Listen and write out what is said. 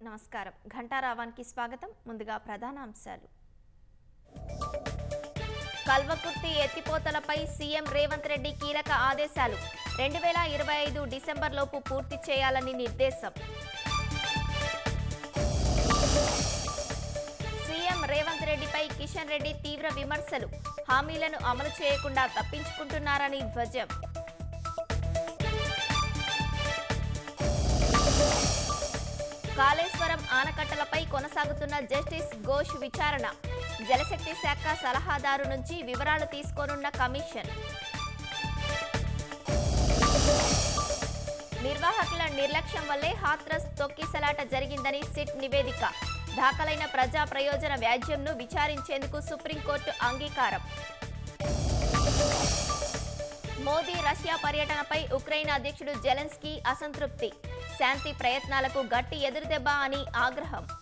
నమస్కారం. ఘంటారావానికి స్వాగతం. ముందుగా ప్రధాన అంశాలు. కల్వకుర్తి ఎత్తిపోతలపై సీఎం రేవంత్ రెడ్డి కీలక ఆదేశాలు. 2025 డిసెంబర్ లోపు పూర్తి చేయాలని నిర్దేశం. సీఎం రేవంత్ రెడ్డిపై కిషన్ రెడ్డి తీవ్ర విమర్శలు. హామీలను అమలు చేయకుండా తప్పించుకుంటున్నారని ధ్వజం. కాళేశ్వరం ఆనకట్టలపై కొనసాగుతున్న జస్టిస్ ఘోష్ విచారణ. జలశక్తి శాఖ సలహాదారు నుంచి వివరాలు తీసుకోనున్న కమిషన్. నిర్వాహకుల నిర్లక్ష్యం వల్లే హాత్రస్ తొక్కిసలాట జరిగిందని సిట్ నివేదిక. దాఖలైన ప్రజా ప్రయోజన వ్యాజ్యంను విచారించేందుకు సుప్రీంకోర్టు అంగీకారం. మోదీ రష్యా పర్యటనపై ఉక్రెయిన్ అధ్యక్షుడు జెలెన్స్కీ అసంతృప్తి. శాంతి ప్రయత్నాలకు గట్టి ఎదురుదెబ్బ అని ఆగ్రహం.